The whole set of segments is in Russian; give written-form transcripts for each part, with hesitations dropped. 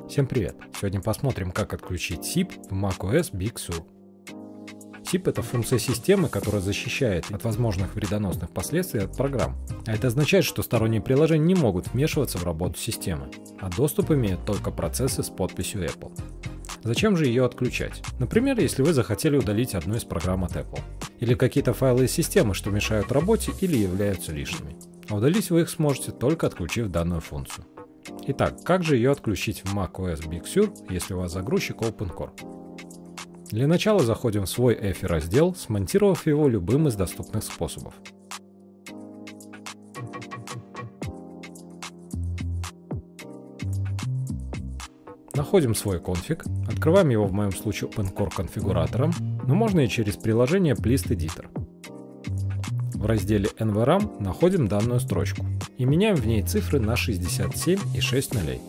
Всем привет! Сегодня посмотрим, как отключить SIP в macOS Big Sur. SIP — это функция системы, которая защищает от возможных вредоносных последствий от программ. А это означает, что сторонние приложения не могут вмешиваться в работу системы, а доступ имеют только процессы с подписью Apple. Зачем же ее отключать? Например, если вы захотели удалить одну из программ от Apple. Или какие-то файлы из системы, что мешают работе или являются лишними. А удалить вы их сможете, только отключив данную функцию. Итак, как же ее отключить в macOS Big Sur, если у вас загрузчик OpenCore? Для начала заходим в свой EFI раздел, смонтировав его любым из доступных способов. Находим свой конфиг, открываем его в моем случае OpenCore конфигуратором, но можно и через приложение Plist Editor. В разделе NVRAM находим данную строчку и меняем в ней цифры на 67 и 6 нулей.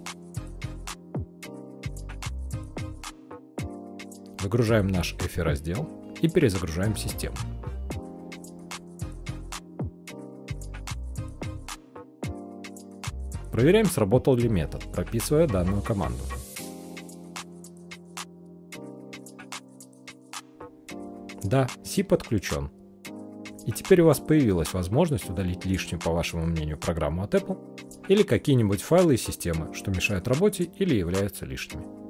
Загружаем наш EFI раздел и перезагружаем систему. Проверяем, сработал ли метод, прописывая данную команду. Да, SIP отключен. И теперь у вас появилась возможность удалить лишнюю, по вашему мнению, программу от Apple или какие-нибудь файлы из системы, что мешают работе или являются лишними.